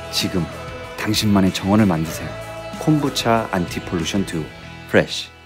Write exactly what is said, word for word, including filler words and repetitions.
지금 당신만의 정원을 만드세요. 콤부차 안티폴루션 투 프레쉬.